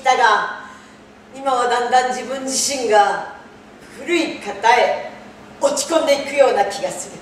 だが、今はだんだん自分自身が古い方へ落ち込んでいくような気がする。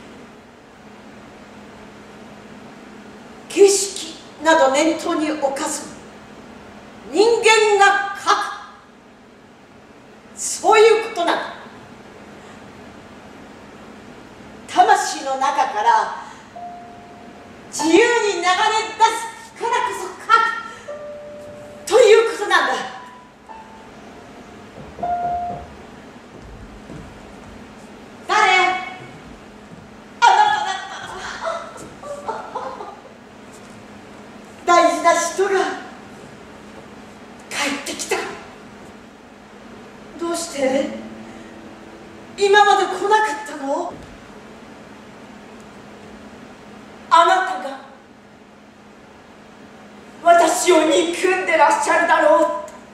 形式など念頭に置かず、人間が書く、そういうことなんだ。魂の中から自由に流れ出すからこそ書くということなんだ。誰？あなただったの。大事な人が帰ってきた。どうして今まで来なかったの？あなたが私を憎んでらっしゃるだろう。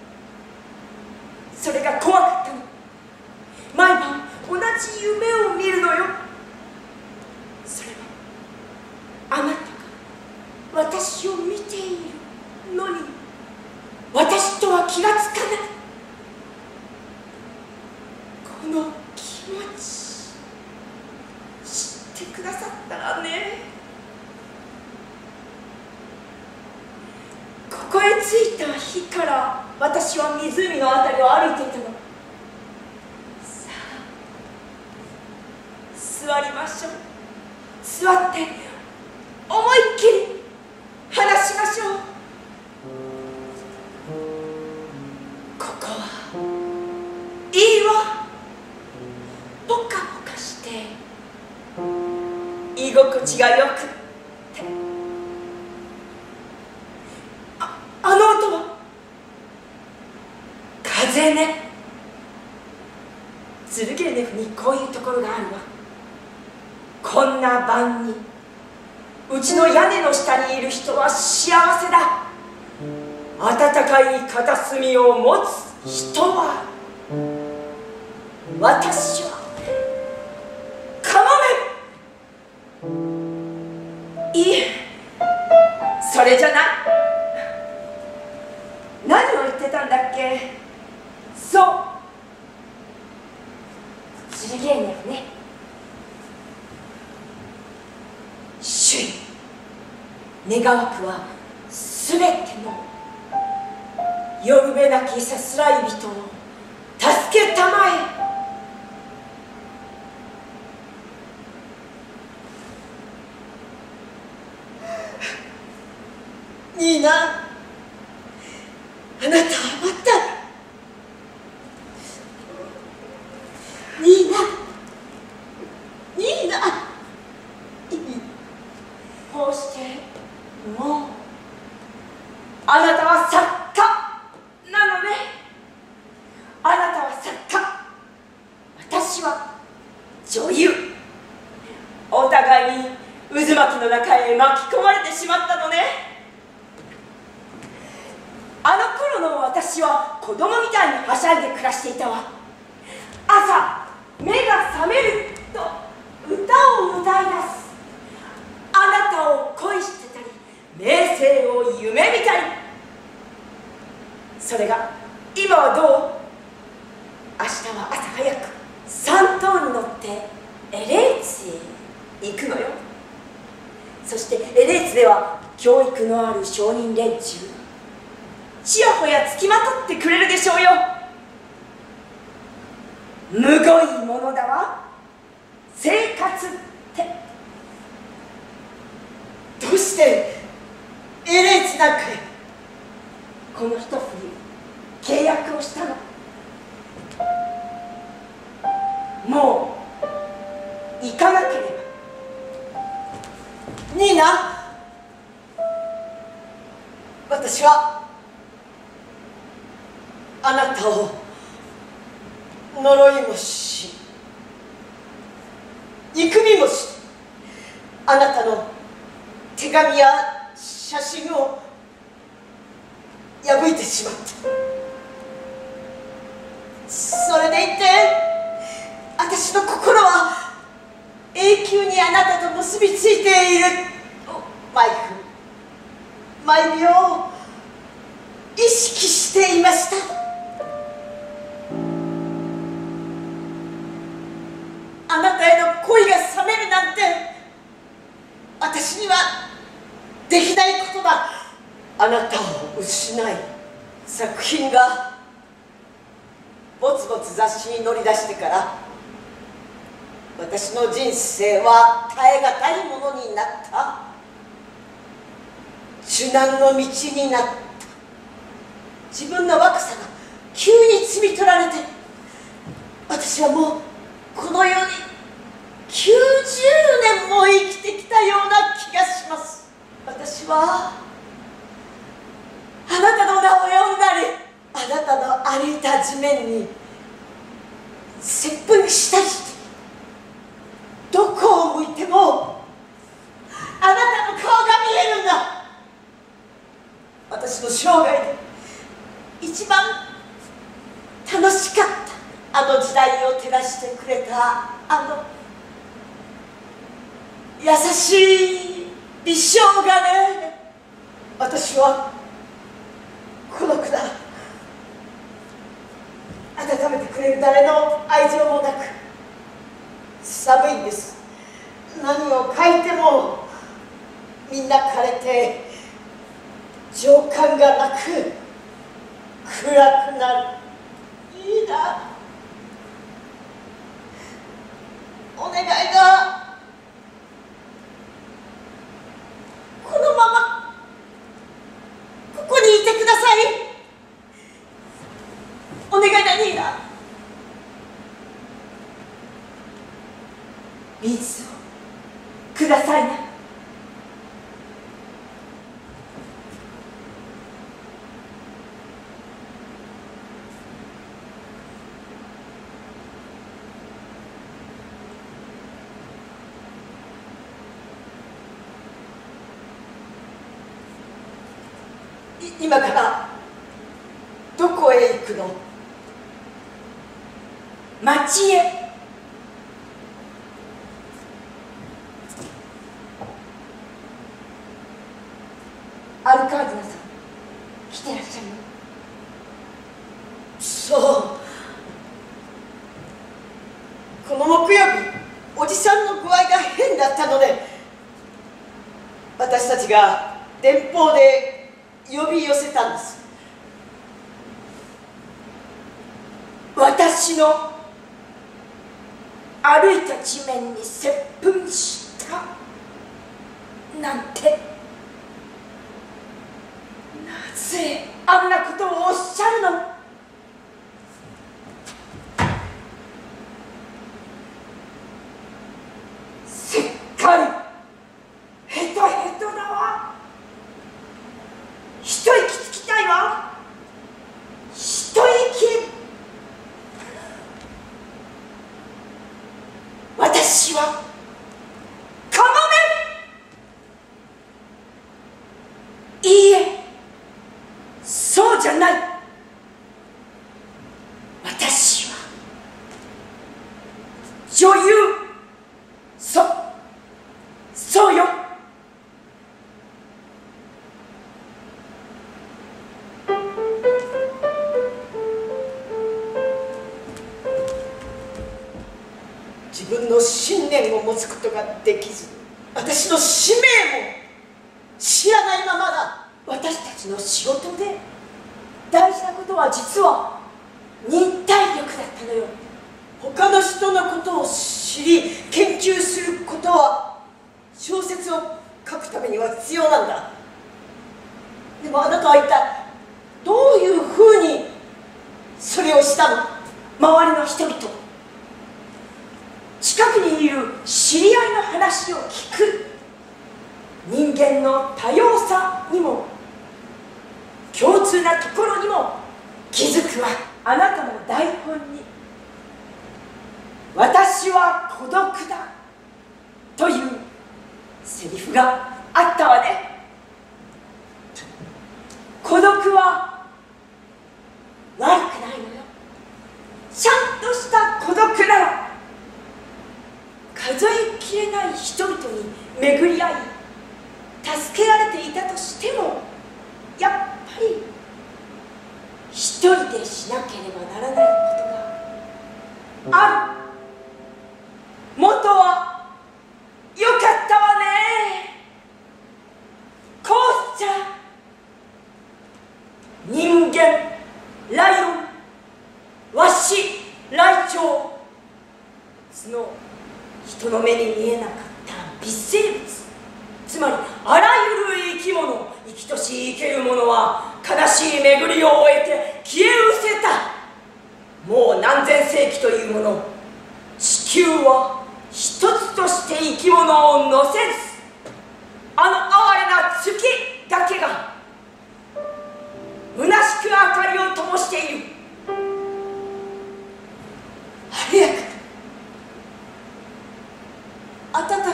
それが怖かったの。毎晩同じ夢を見るのよ。それはあなたが私を見ているのに私とは気がつかない。この気持ち知ってくださったらね。ここへ着いた日から私は湖のあたりを歩いていたの。さあ座りましょう。座って思いっきり話しましょう。ここはいいわ。ポカポカして居心地がよくって。あの音は風ね。ズルゲーネフにこういうところがあるわ。こんな晩にうちの屋根の下にいる人は幸せだ。暖かい片隅を持つ人は、私はかもめ。いいえ、それじゃない。何を言ってたんだっけ。そう、ズルゲーネフね。主よ、願わくはすべてのよるべなきさすらい人を助けたまえ。ニーナ、あなたは待った。ニーナ、ニーナ、こうしてもうあなたは作家なのね。あなたは作家、私は女優。お互いに渦巻きの中へ巻き込まれてしまったのね。あの頃の私は子供みたいにはしゃいで暮らしていたわ。朝目が覚めると歌を歌い出す。あなたを恋してたり名声を夢見たり。それが今はどう？明日は朝早く3頭に乗ってエレーツへ行くのよ。そしてエレーツでは教育のある商人連中ちやほやつきまとってくれるでしょうよ。むごいものだわ、生活って。どうしてエレーツなんかへこの一冬契約をしたの？もう行かなければ。ニーナ、私はあなたを呪いもし憎みもし、あなたの手紙や写真を破いてしまった。それでいて私の心は永久にあなたと結びついている。毎分毎秒意識していました。あなたへの恋が冷めるなんて私にはできないことだ。あなたを失い、作品がぼつぼつ雑誌に載り出してから私の人生は耐え難いものになった。受難の道になった。自分の若さが急に摘み取られて、私はもうこの世に90年も生きてきたような気がします。私はあなたの名を呼んだり、あなたの歩いた地面に接吻したりして、どこを向いてもあなたの顔が見えるんだ。私の生涯で一番楽しかったあの時代を照らしてくれたあの優しい美少がね、私は孤独だ。温めてくれる誰の愛情もなく寒いんです。何を書いてもみんな枯れて情感がなく暗くなる。いいな、お願いだ。このままここにいてください。お願いだ、ニーナ。水をくださいな。今からどこへ行くの？町へ。アルカーディナさん、来てらっしゃるの？そう、この木曜日おじさんの具合が変だったので、私たちが電報で呼び寄せたんです。私の歩いた地面に接吻したなんて、なぜあんなことをおっしゃるの？せっかいヘトヘトだわ。一息つきたいわ。一息。私はカモメ。いいえ、そうじゃない。私は女優。そうよ。自分の信念を持つことができず、私の使命も知らないままだ。私たちの仕事で大事なことは実は忍耐力だったのよ。他の人のことを知り研究することは小説を書くためには必要なんだ。でもあなたは一体どういうふうにそれをしたの？周りの人々、近くにいる知り合いの話を聞く。人間の多様さにも共通なところにも気づくわ。あなたの台本に私は孤独だというセリフがあったわね。孤独は悪くないのよ。ちゃんとした孤独なら数えきれない人々に巡り合い助けられていたとしても、やっぱり一人でしなければならないことがある。元はよかったわね。こうしちゃ人間、ライオン、ワシ、ライチョウ、角、人の目に見えなかった微生物、つまりあらゆる生き物、生きとし生けるものは悲しい巡りを終えて消え失せた。もう何千世紀というもの、地球は一つとして生き物を乗せず、あの哀れな月だけが虚しく明かりを灯している。早く暖か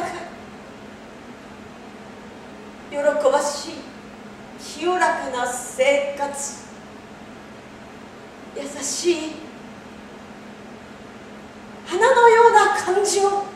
い、喜ばしい、清らかな生活、優しい花のような感情か、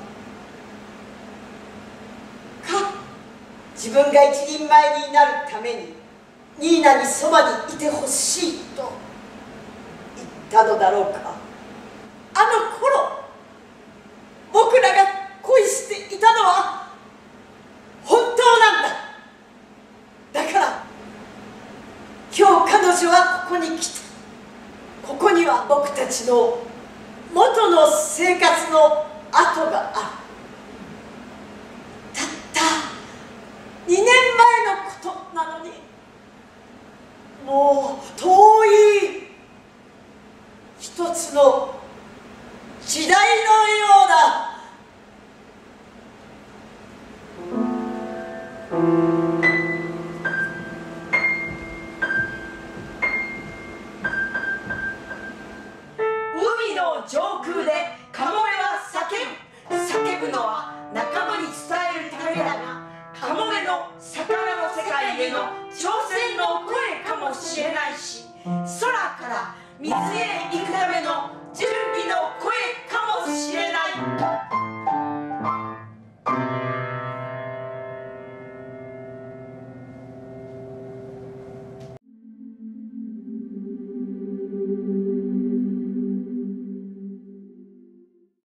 自分が一人前になるためにニーナにそばにいてほしいと言ったのだろうか。あの頃僕らが恋していたのは本当なんだ。だから今日彼女はここに来た。ここには僕たちの元の生活の跡がある。たった2年前のことなのに、もう遠い一つの時代のようだ。海の上空でカモメは叫ぶのは仲間に伝えるためだが、カモメの魚の世界への挑戦の声かもしれないし、空から水へ行くための準備の声かもしれない。